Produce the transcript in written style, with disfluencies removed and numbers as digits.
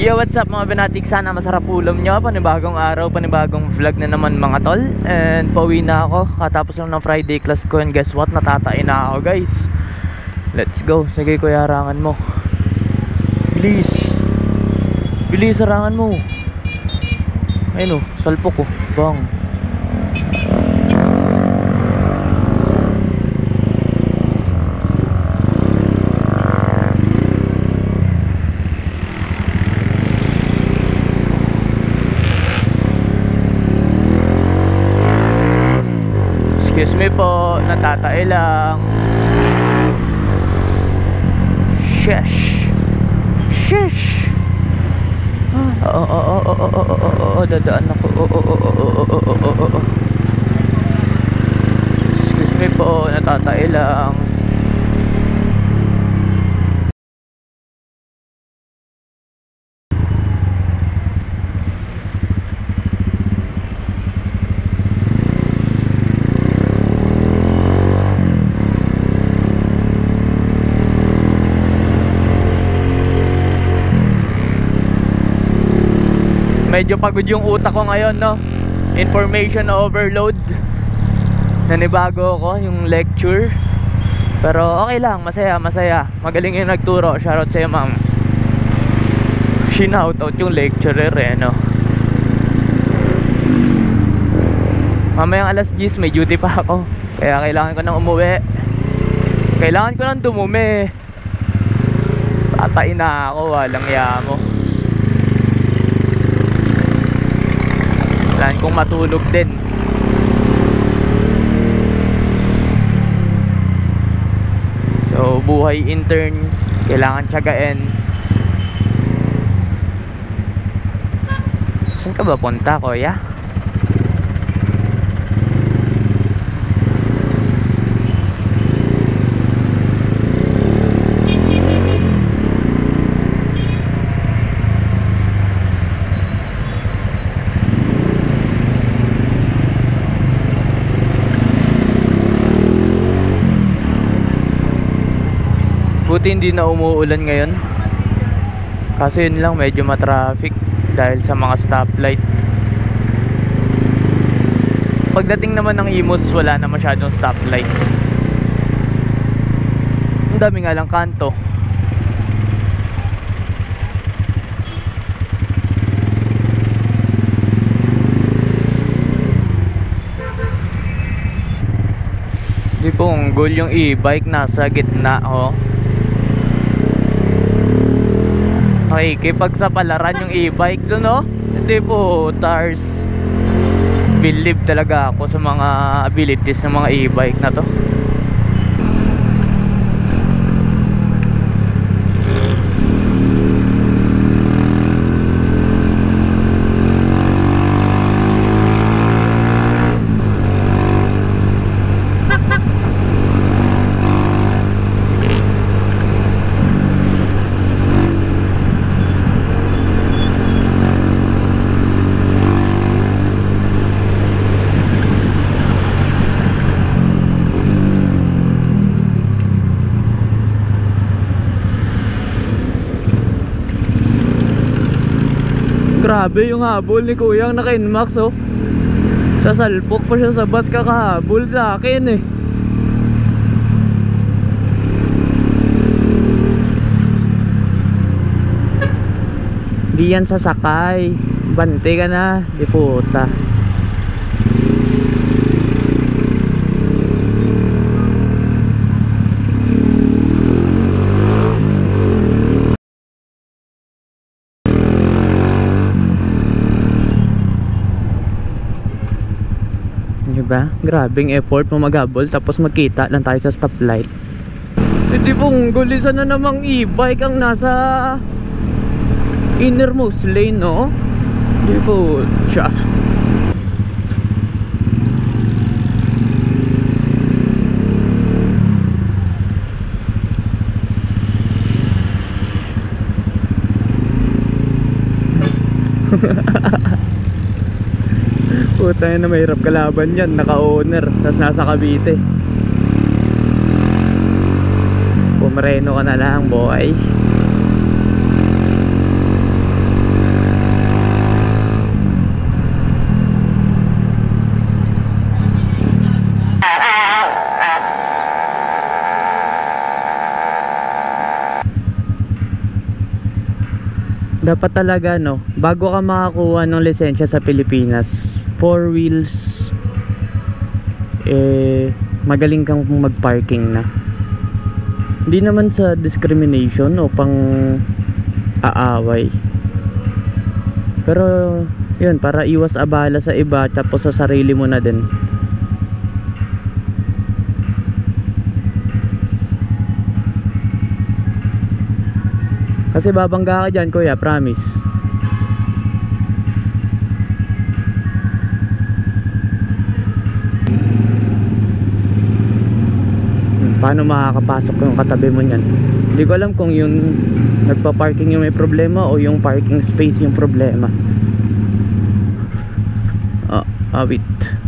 Yo, what's up mga binatik? Sana masarap ulam nyo. Panibagong araw, panibagong vlog na naman mga tol. And pauwi na ako. Katapos lang ng Friday class ko. And guess what? Natatain na ako guys. Let's go. Sige kuya, harangan mo. Bilis. Bilis, harangan mo. Ayun o, salpok ko. Bang. Excuse me po, natatay lang. Sheesh. Sheesh. Dadaan ako. Excuse me po, natatay lang. Medyo pagod yung utak ko ngayon, no? Information overload. Nanibago ako yung lecture. Pero okay lang, masaya, masaya. Magaling yung nagturo. Shoutout sa'yo, ma'am. Shinoutout yung lecturer, eh, no? Mamayang alas 10, may duty pa ako. Kaya kailangan ko nang umuwi. Kailangan ko nang dumumi. Tatay na ako, walang yamo. Kailangan kong matulog din. So buhay intern, kailangan tiyagain. Saan ka ba punta, kuya? Buti hindi na umuulan ngayon. Kasi yun lang, medyo matraffic dahil sa mga stoplight. Pagdating naman ng Imus, wala na masyadong stoplight. Ang dami nga lang kanto. Di po, unggol yung e-bike, nasa gitna, oh. Okay, kipagsapalaran yung e-bike doon, no? Hindi po, tars. Believe talaga ako sa mga abilities ng mga e-bike na to. Grabe yung habol ni kuya ang naka-inmax, oh. Sasalpok pa siya sa bus kakahabol sa akin, eh. Di yan sasakay. Bante ka na, di puta. Diba? Grabing effort mo maghabol tapos magkita lang tayo sa stoplight. Hindi pong gulisan na namang e-bike ang nasa innermost lane, no? Hindi po siya. Puta na, mahirap kalaban yan. Naka-owner, tapos nasa Cavite. Pumareno ka na lang, boy. dapat talaga no, bago ka makakuha ng lisensya sa Pilipinas, 4 wheels, magaling kang mag-parking na. Hindi naman sa discrimination o pang aaway, pero yun, para iwas abala sa iba tapos sa sarili mo na din. Kasi babangga ka dyan kuya, promise. Paano makakapasok yung katabi mo nyan? Hindi ko alam kung yung nagpa-parking yung may problema o yung parking space yung problema. Wait.